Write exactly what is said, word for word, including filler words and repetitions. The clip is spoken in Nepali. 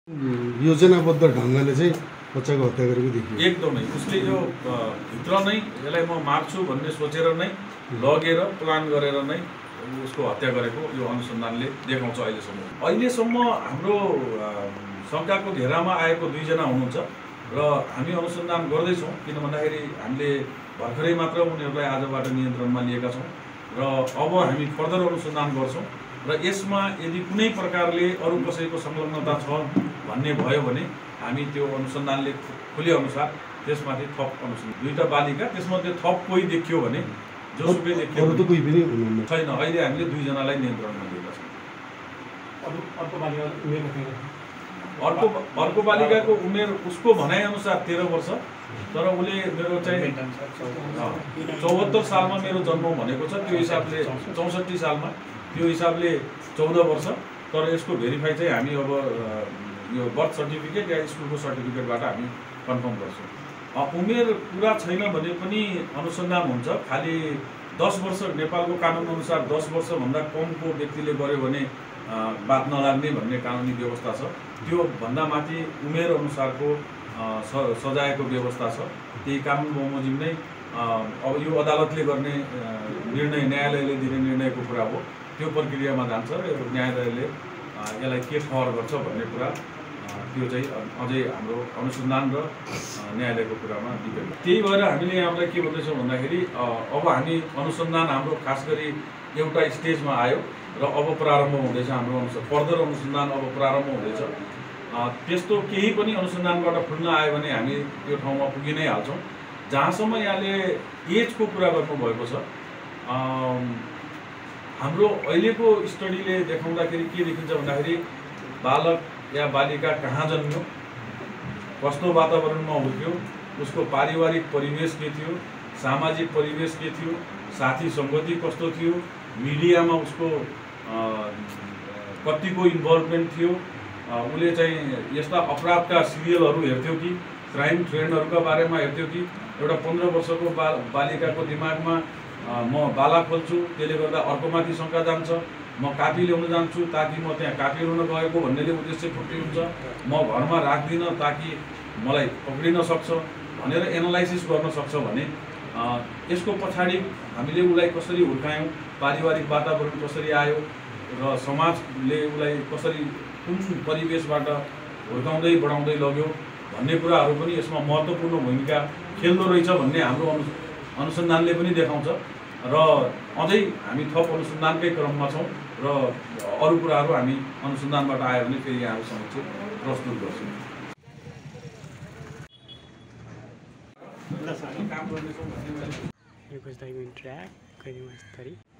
योजनाबद्ध ढङ्गले चाहिँ बच्चाको हत्या गरेको देखियो। एकदमै उसले यो भित्र नै यसलाई म मार्छु भन्ने सोचेर नै लगेर प्लान गरेर नै उसको हत्या गरेको यो अनुसन्धानले देखाउँछ। अहिलेसम्म अहिलेसम्म हाम्रो शङ्काको घेरामा आएको दुईजना हुनुहुन्छ र हामी अनुसन्धान गर्दैछौँ। किन भन्दाखेरि हामीले भर्खरै मात्र उनीहरूलाई आजबाट नियन्त्रणमा लिएका छौँ र अब हामी फर्दर अनुसन्धान गर्छौँ र यसमा यदि कुनै प्रकारले अरू कसैको संलग्नता छ भन्ने भयो भने हामी त्यो अनुसन्धानले खुले अनुसार त्यसमाथि थप अनुसन्धान दुईटा बालिका त्यसमध्ये थप कोही देखियो भने जोसुकै देखियो अरू त कोही पनि हुनुहुन्न छैन। अहिले हामीले दुईजनालाई नियन्त्रणमा लिएका छौँ। अर्को बालिका उमेर अर्को अर्को बालिकाको उमेर उसको भनाइअनुसार तेह्र वर्ष, तर उसले मेरो चाहिँ चौहत्तर सालमा मेरो जन्म भनेको छ, त्यो हिसाबले चौसठी सालमा त्यो हिसाबले चौध वर्ष। तर यसको भेरिफाई चाहिँ हामी अब यो बर्थ सर्टिफिकेट या स्कुलको सर्टिफिकेटबाट हामी कन्फर्म गर्छौँ। उमेर पुरा छैन भने पनि अनुसन्धान हुन्छ। खालि दस वर्ष नेपालको कानुनअनुसार दस वर्षभन्दा कमको व्यक्तिले गर्यो भने बात नलाग्ने भन्ने कानुनी व्यवस्था छ। त्यो भन्दा माथि उमेर अनुसारको सजायको व्यवस्था छ। त्यही कानुन बमोजिम नै अब यो अदालतले गर्ने निर्णय, न्यायालयले दिने निर्णयको कुरा हो। त्यो प्रक्रियामा जान्छ र न्यायालयले यसलाई के ठहर गर्छ भन्ने कुरा त्यो चाहिँ अझै हाम्रो अनुसन्धान र न्यायालयको कुरामा डिपेन्ड। त्यही भएर हामीले यहाँलाई के भन्दैछौँ भन्दाखेरि अब हामी अनुसन्धान हाम्रो खास गरी एउटा स्टेजमा आयो र अब प्रारम्भ हुँदैछ। हाम्रो अनुसार फर्दर अनुसन्धान अब प्रारम्भ हुँदैछ। त्यस्तो केही पनि अनुसन्धानबाट खुल्न आयो भने हामी त्यो ठाउँमा पुगि नै हाल्छौँ। जहाँसम्म यहाँले एजको कुरा गर्नुभएको छ, हाम्रो अहिलेको स्टडीले देखाउँदाखेरि के देखिन्छ भन्दाखेरि बालक या बालिका कहाँ जन्मियो, कस्तो वातावरणमा हुर्क्यो, उसको पारिवारिक परिवेश के थियो, सामाजिक परिवेश के थियो, साथी सङ्गति कस्तो थियो, मिडियामा उसको कतिको इन्भल्भमेन्ट थियो, उसले चाहिँ यस्ता अपराधका सिरियलहरू हेर्थ्यो कि क्राइम ट्रेन्डहरूका बारेमा हेर्थ्यो कि एउटा पन्ध्र वर्षको बा बालिकाको दिमागमा म बाला खोल्छु, त्यसले गर्दा अर्कोमाथि शङ्का जान्छ, म कापी ल्याउन जान्छु ताकि म त्यहाँ कापी ल्याउन गएको भन्नेले उद्देश्य फुट्टी हुन्छ, म घरमा राख्दिनँ ताकि मलाई पक्रिन सक्छ भनेर एनालाइसिस गर्न सक्छ भने यसको पछाडि हामीले उसलाई कसरी हुर्कायौँ, पारिवारिक वातावरण कसरी आयो र समाजले उसलाई कसरी कुन परिवेशबाट हुर्काउँदै बढाउँदै लग्यो भन्ने कुराहरू पनि यसमा महत्त्वपूर्ण भूमिका खेल्दो रहेछ भन्ने हाम्रो अनु अनुसन्धानले पनि देखाउँछ। र अझै हामी थप अनुसन्धानकै क्रममा छौँ र अरू कुराहरू हामी अनुसन्धानबाट आयो भने फेरि यहाँहरू समक्ष प्रस्तुत गर्छौँ। काम गर्नेछौँ भन्ने